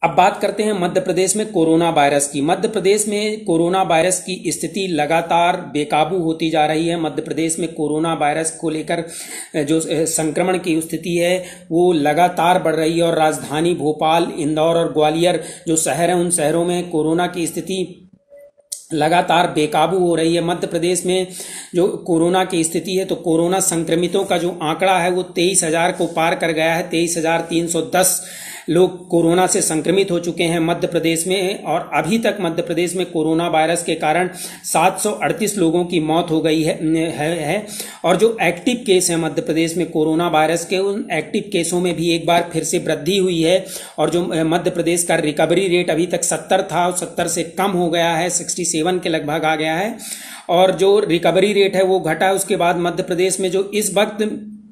अब बात करते हैं मध्य प्रदेश में कोरोना वायरस की। मध्य प्रदेश में कोरोना वायरस की स्थिति लगातार बेकाबू होती जा रही है। मध्य प्रदेश में कोरोना वायरस को लेकर जो संक्रमण की स्थिति है वो लगातार बढ़ रही है और राजधानी भोपाल, इंदौर और ग्वालियर जो शहर हैं उन शहरों में कोरोना की स्थिति लगातार बेकाबू हो रही है। मध्य प्रदेश में जो कोरोना की स्थिति है तो कोरोना संक्रमितों का जो आंकड़ा है वो 23,000 को पार कर गया है। 23,310 लोग कोरोना से संक्रमित हो चुके हैं मध्य प्रदेश में और अभी तक मध्य प्रदेश में कोरोना वायरस के कारण 738 लोगों की मौत हो गई है। और जो एक्टिव केस है मध्य प्रदेश में कोरोना वायरस के, उन एक्टिव केसों में भी एक बार फिर से वृद्धि हुई है और जो मध्य प्रदेश का रिकवरी रेट अभी तक 70 था, 70 से कम हो गया है, 67 के लगभग आ गया है और जो रिकवरी रेट है वो घटा है। उसके बाद मध्य प्रदेश में जो इस वक्त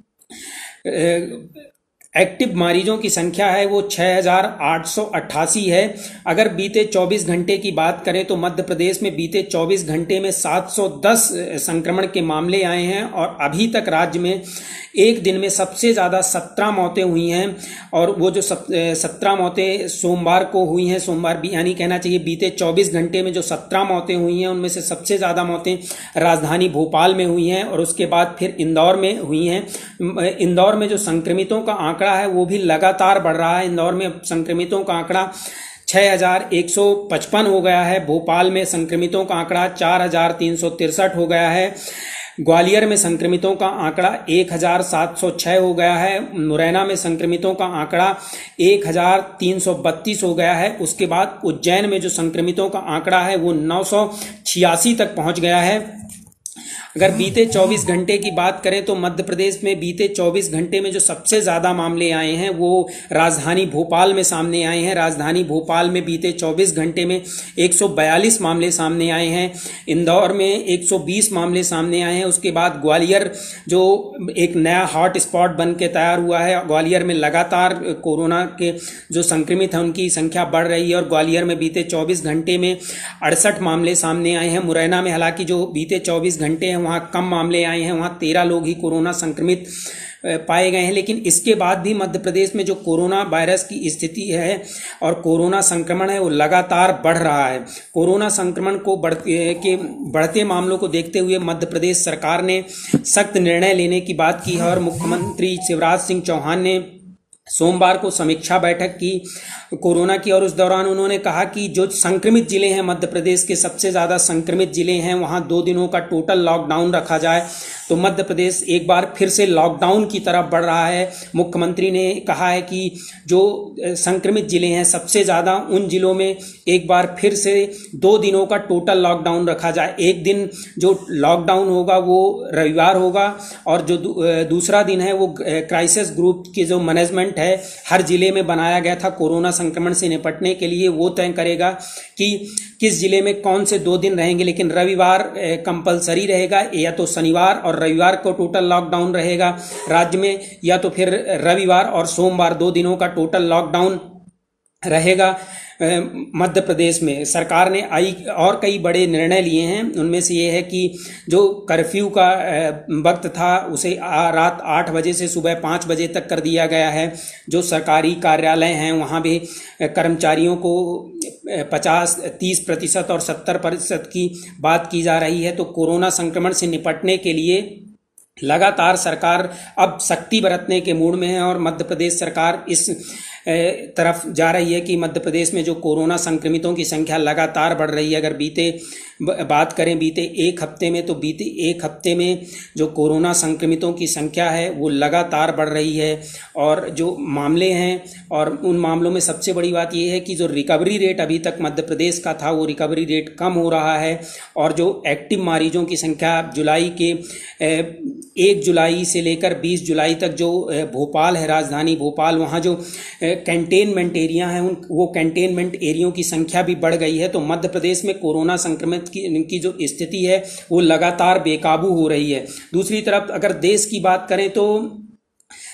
एक्टिव मरीजों की संख्या है वो 6,888 है। अगर बीते 24 घंटे की बात करें तो मध्य प्रदेश में बीते 24 घंटे में 710 संक्रमण के मामले आए हैं और अभी तक राज्य में एक दिन में सबसे ज़्यादा 17 मौतें हुई हैं और वो जो 17 मौतें सोमवार को हुई हैं, सोमवार भी यानी कहना चाहिए बीते 24 घंटे में जो 17 मौतें हुई हैं उनमें से सबसे ज़्यादा मौतें राजधानी भोपाल में हुई हैं और उसके बाद फिर इंदौर में हुई हैं। इंदौर में जो संक्रमितों का आंकड़ा है वो भी लगातार बढ़ रहा है। इंदौर में संक्रमितों का आंकड़ा 6,155 हो गया है। भोपाल में संक्रमितों का आंकड़ा 4,363 हो गया है। ग्वालियर में संक्रमितों का आंकड़ा 1,706 हो गया है। मुरैना में संक्रमितों का आंकड़ा 1,332 हो गया है। उसके बाद उज्जैन में जो संक्रमितों का आंकड़ा है वो 986 तक पहुंच गया है। अगर बीते 24 घंटे की बात करें तो मध्य प्रदेश में बीते 24 घंटे में जो सबसे ज़्यादा मामले आए हैं वो राजधानी भोपाल में सामने आए हैं। राजधानी भोपाल में बीते 24 घंटे में 142 मामले सामने आए हैं। इंदौर में 120 मामले सामने आए हैं। उसके बाद ग्वालियर जो एक नया हॉट स्पॉट बन के तैयार हुआ है, ग्वालियर में लगातार कोरोना के जो संक्रमित हैं उनकी संख्या बढ़ रही है और ग्वालियर में बीते 24 घंटे में 68 मामले सामने आए हैं। मुरैना में हालांकि जो बीते 24 घंटे हैं वहाँ कम मामले आए हैं, वहाँ 13 लोग ही कोरोना संक्रमित पाए गए हैं। लेकिन इसके बाद भी मध्य प्रदेश में जो कोरोना वायरस की स्थिति है और कोरोना संक्रमण है वो लगातार बढ़ रहा है। कोरोना संक्रमण को बढ़ते मामलों को देखते हुए मध्य प्रदेश सरकार ने सख्त निर्णय लेने की बात की है और मुख्यमंत्री शिवराज सिंह चौहान ने सोमवार को समीक्षा बैठक की कोरोना की और उस दौरान उन्होंने कहा कि जो संक्रमित जिले हैं मध्य प्रदेश के सबसे ज़्यादा संक्रमित जिले हैं वहाँ 2 दिनों का टोटल लॉकडाउन रखा जाए। तो मध्य प्रदेश एक बार फिर से लॉकडाउन की तरफ बढ़ रहा है। मुख्यमंत्री ने कहा है कि जो संक्रमित जिले हैं सबसे ज़्यादा उन जिलों में एक बार फिर से 2 दिनों का टोटल लॉकडाउन रखा जाए। एक दिन जो लॉकडाउन होगा वो रविवार होगा और जो दूसरा दिन है वो क्राइसिस ग्रुप की जो मैनेजमेंट है हर जिले में बनाया गया था कोरोना संक्रमण से निपटने के लिए, वो तय करेगा कि किस जिले में कौन से 2 दिन रहेंगे। लेकिन रविवार कंपलसरी रहेगा, या तो शनिवार और रविवार को टोटल लॉकडाउन रहेगा राज्य में, या तो फिर रविवार और सोमवार 2 दिनों का टोटल लॉकडाउन रहेगा। मध्य प्रदेश में सरकार ने और कई बड़े निर्णय लिए हैं। उनमें से ये है कि जो कर्फ्यू का वक्त था उसे रात 8 बजे से सुबह 5 बजे तक कर दिया गया है। जो सरकारी कार्यालय हैं वहाँ भी कर्मचारियों को 30% और 70% की बात की जा रही है। तो कोरोना संक्रमण से निपटने के लिए लगातार सरकार अब सख्ती बरतने के मूड में है और मध्य प्रदेश सरकार इस तरफ जा रही है कि मध्य प्रदेश में जो कोरोना संक्रमितों की संख्या लगातार बढ़ रही है। अगर बात करें बीते एक हफ्ते में तो बीते एक हफ्ते में जो कोरोना संक्रमितों की संख्या है वो लगातार बढ़ रही है और जो मामले हैं और उन मामलों में सबसे बड़ी बात यह है कि जो रिकवरी रेट अभी तक मध्य प्रदेश का था वो रिकवरी रेट कम हो रहा है और जो एक्टिव मरीजों की संख्या जुलाई के 1 जुलाई से लेकर 20 जुलाई तक जो भोपाल है, राजधानी भोपाल, वहाँ जो कंटेनमेंट एरिया हैं वो कंटेनमेंट एरियो की संख्या भी बढ़ गई है। तो मध्य प्रदेश में कोरोना संक्रमित की जो स्थिति है वो लगातार बेकाबू हो रही है। दूसरी तरफ अगर देश की बात करें तो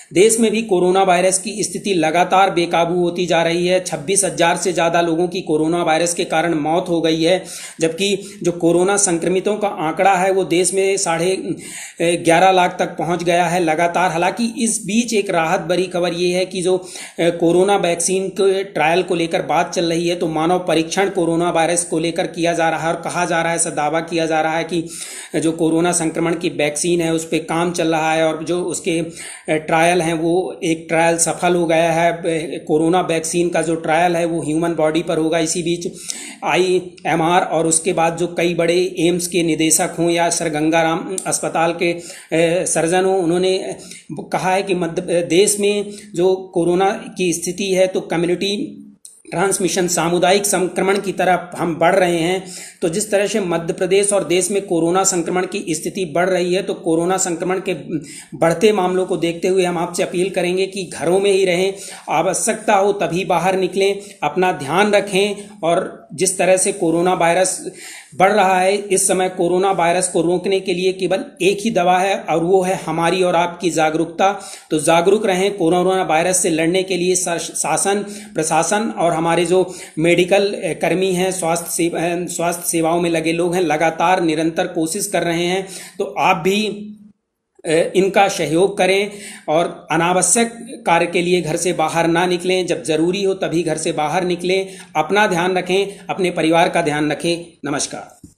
देश में भी कोरोना वायरस की स्थिति लगातार बेकाबू होती जा रही है। 26,000 से ज़्यादा लोगों की कोरोना वायरस के कारण मौत हो गई है, जबकि जो कोरोना संक्रमितों का आंकड़ा है वो देश में 11.5 लाख तक पहुंच गया है लगातार। हालांकि इस बीच एक राहत भरी खबर ये है कि जो कोरोना वैक्सीन के ट्रायल को लेकर बात चल रही है, तो मानव परीक्षण कोरोना वायरस को लेकर किया जा रहा है और कहा जा रहा है, ऐसा दावा किया जा रहा है कि जो कोरोना संक्रमण की वैक्सीन है उस पर काम चल रहा है और जो उसके ट्रायल हैं वो एक ट्रायल सफल हो गया है। कोरोना वैक्सीन का जो ट्रायल है वो ह्यूमन बॉडी पर होगा। इसी बीच IMR और उसके बाद जो कई बड़े एम्स के निदेशक हों या सर गंगाराम अस्पताल के सर्जन हों, उन्होंने कहा है कि मध्य देश में जो कोरोना की स्थिति है तो कम्युनिटी ट्रांसमिशन, सामुदायिक संक्रमण की तरफ हम बढ़ रहे हैं। तो जिस तरह से मध्य प्रदेश और देश में कोरोना संक्रमण की स्थिति बढ़ रही है, तो कोरोना संक्रमण के बढ़ते मामलों को देखते हुए हम आपसे अपील करेंगे कि घरों में ही रहें, आवश्यकता हो तभी बाहर निकलें, अपना ध्यान रखें। और जिस तरह से कोरोना वायरस बढ़ रहा है इस समय, कोरोना वायरस को रोकने के लिए केवल एक ही दवा है और वो है हमारी और आपकी जागरूकता। तो जागरूक रहें। कोरोना वायरस से लड़ने के लिए शासन, प्रशासन और हमारे जो मेडिकल कर्मी हैं, स्वास्थ्य सेवाओं में लगे लोग हैं, लगातार निरंतर कोशिश कर रहे हैं। तो आप भी इनका सहयोग करें और अनावश्यक कार्य के लिए घर से बाहर ना निकलें। जब जरूरी हो तभी घर से बाहर निकलें। अपना ध्यान रखें, अपने परिवार का ध्यान रखें। नमस्कार।